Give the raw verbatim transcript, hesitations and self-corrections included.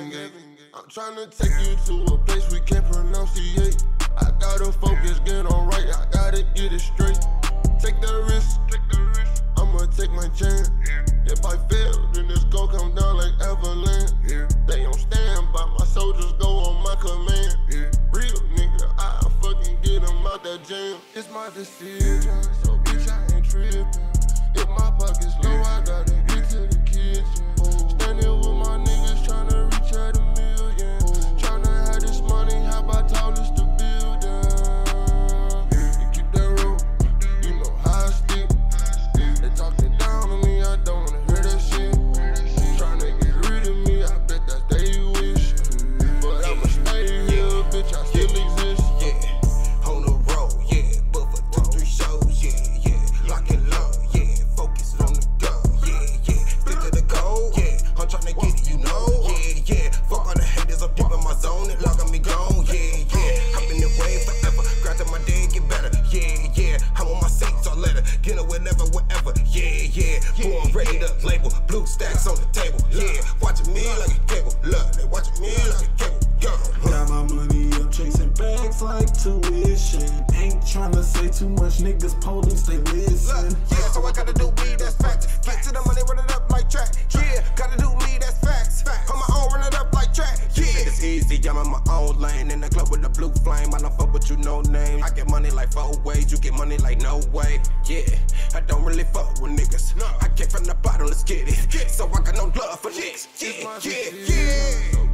heaven gate. I'm tryna take you to a place we can't pronunciate. I gotta focus, get on right, I gotta get it straight. Take the risk, take the risk. I'ma take my chance. If I fail, then it's gon' come down like avalanche. They don't stand by my soldiers, go on my command. Real nigga, I fucking get them out that jam. It's my decision, so bitch I ain't tripping. If my pocket's low, I gotta get to the kitchen. Standing with my niggas tryna reach at a million. Tryna have this money, how about tallest the building? You keep that road, you know how I stick. They talking down on me, I don't wanna hear that shit. Tryna get rid of me, I bet that's they wish. But I'ma stay here, bitch, I still exist. Yeah, on the road, yeah, but for two, three shows, yeah, yeah, lock and load, yeah, focus on the go, yeah, yeah, stick to the goal, yeah, I'm tryna get it, you know, yeah, yeah, fuck all the haters, I'm deep in my zone, it log on me gone, yeah, yeah, I'm in the way forever, grind till my day get better, yeah, yeah, I'm on my saints or letter, get it whenever, wherever, yeah, yeah, born ready to label, blue stacks on the table, yeah, watching me like a cable, look, they watching me like a cable, yo. Got my money up, chasing bags like tuition. Ain't tryna say too much, niggas police, they listen. Yeah, so I gotta do me, that's facts. Get to the money, run it up like track. Yeah, gotta do me, that's facts. On my own, run it up like track. Yeah, it's easy, I'm in my own lane. In the club with the blue flame, I don't fuck with you, no names. I get money like four ways, you get money like no way. Yeah, I don't really fuck with niggas. I came from the bottom, let's get it. So I got no love for niggas. Yeah, yeah, yeah.